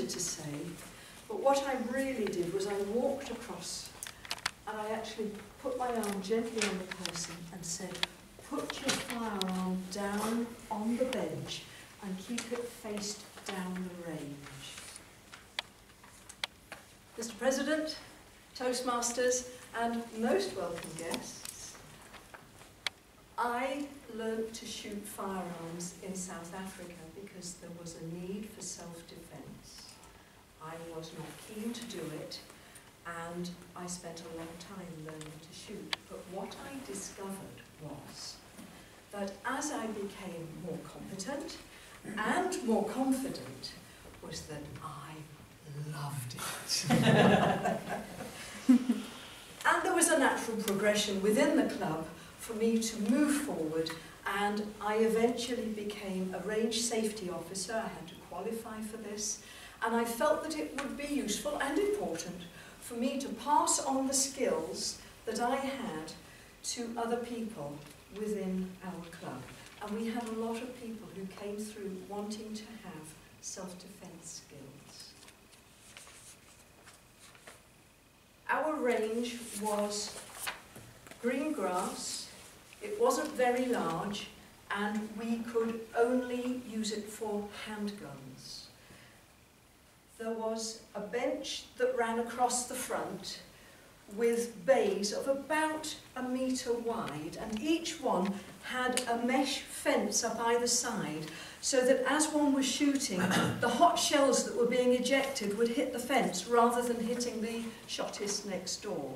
wanted to say, but what I really did was I walked across and I actually put my arm gently on the person and said, put your firearm down on the bench and keep it faced down the range. Mr. President, Toastmasters, and most welcome guests, I learnt to shoot firearms in South Africa because there was a need for self-defence. I was not keen to do it, and I spent a long time learning to shoot. But what I discovered was that as I became more competent and more confident, was that I loved it. And there was a natural progression within the club for me to move forward, and I eventually became a range safety officer. I had to qualify for this, and I felt that it would be useful and important for me to pass on the skills that I had to other people within our club. And we had a lot of people who came through wanting to have self-defense skills. Our range was green grass. It wasn't very large, and we could only use it for handguns. There was a bench that ran across the front with bays of about 1 metre wide, and each one had a mesh fence up either side, so that as one was shooting, the hot shells that were being ejected would hit the fence rather than hitting the shotist next door.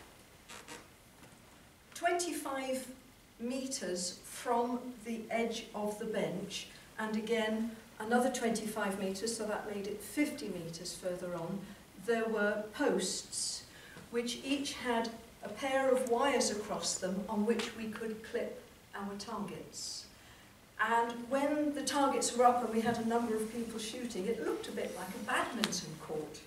25 metres from the edge of the bench, and again another 25 metres, so that made it 50 metres further on, there were posts which each had a pair of wires across them on which we could clip our targets. And when the targets were up and we had a number of people shooting, it looked a bit like a badminton court.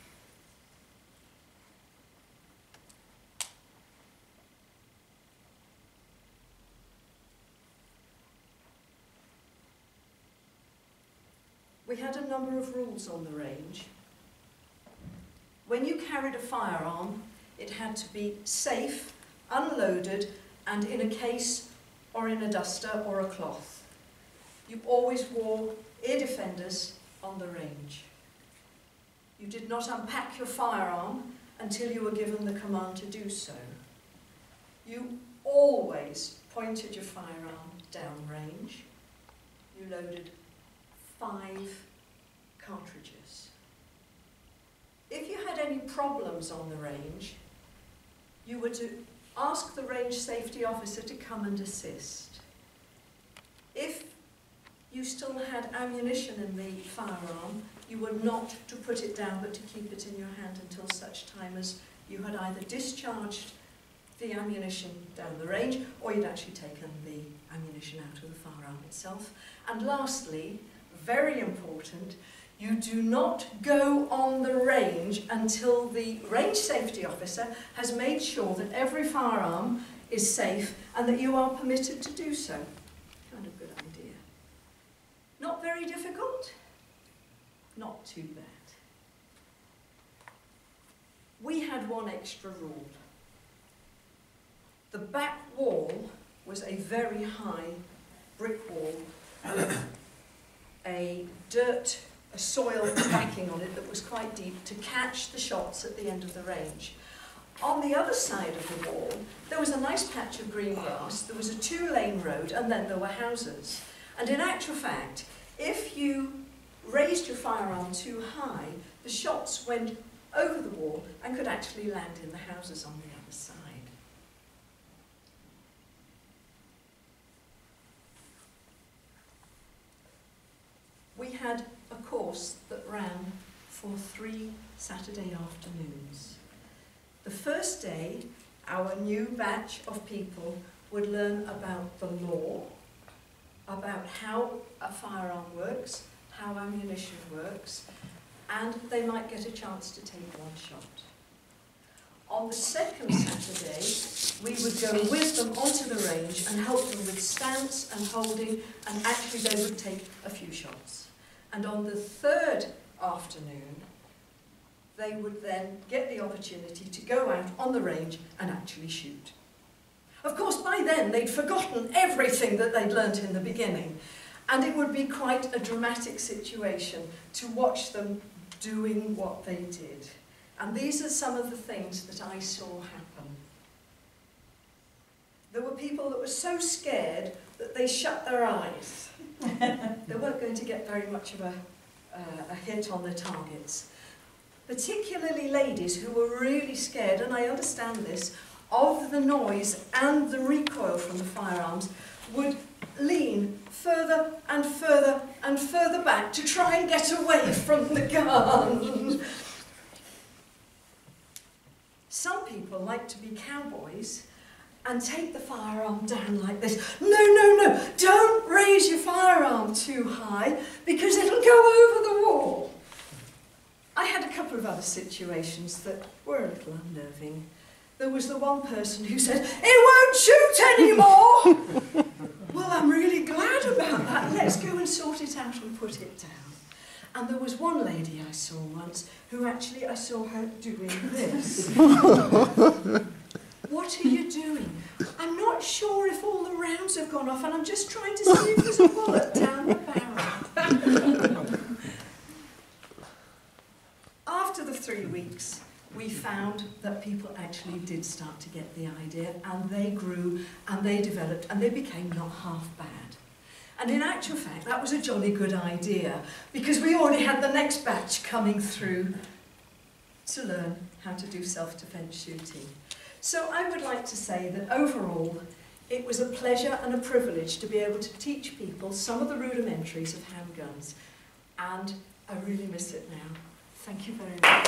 We had a number of rules on the range. When you carried a firearm, it had to be safe, unloaded, and in a case or in a duster or a cloth. You always wore ear defenders on the range. You did not unpack your firearm until you were given the command to do so. You always pointed your firearm downrange. You loaded 5 cartridges. If you had any problems on the range, you were to ask the range safety officer to come and assist. If you still had ammunition in the firearm, you were not to put it down but to keep it in your hand until such time as you had either discharged the ammunition down the range or you'd actually taken the ammunition out of the firearm itself. And lastly, very important, you do not go on the range until the range safety officer has made sure that every firearm is safe and that you are permitted to do so. Kind of good idea. Not very difficult, not too bad. We had one extra rule. The back wall was a very high brick wall with a soil backing on it that was quite deep to catch the shots at the end of the range. On the other side of the wall, there was a nice patch of green grass, there was a 2-lane road, and then there were houses. And in actual fact, if you raised your firearm too high, the shots went over the wall and could actually land in the houses on the other side. We had a course that ran for 3 Saturday afternoons. The first day, our new batch of people would learn about the law, about how a firearm works, how ammunition works, and they might get a chance to take 1 shot. On the second Saturday, we would go with them onto the range and help them with stance and holding, and actually they would take a few shots. And on the third afternoon, they would then get the opportunity to go out on the range and actually shoot. Of course, by then they'd forgotten everything that they'd learnt in the beginning, and it would be quite a dramatic situation to watch them doing what they did. And these are some of the things that I saw happen. There were people that were so scared that they shut their eyes. They weren't going to get very much of a hit on their targets. Particularly ladies who were really scared, and I understand this, of the noise and the recoil from the firearms, would lean further and further and further back to try and get away from the gun. Some people like to be cowboys and take the firearm down like this. No, no, no, don't raise your firearm too high because it'll go over the wall. I had a couple of other situations that were a little unnerving. There was the one person who said, "It won't shoot anymore!" Well, I'm really glad about that. Let's go and sort it out and put it down. And there was one lady I saw once who actually I saw her doing this. What are you doing? I'm not sure if all the rounds have gone off and I'm just trying to see if there's a bullet down the barrel. After the 3 weeks, we found that people actually did start to get the idea, and they grew and they developed and they became not half bad. And in actual fact, that was a jolly good idea because we already had the next batch coming through to learn how to do self-defense shooting. So I would like to say that overall, it was a pleasure and a privilege to be able to teach people some of the rudimentaries of handguns, and I really miss it now. Thank you very much.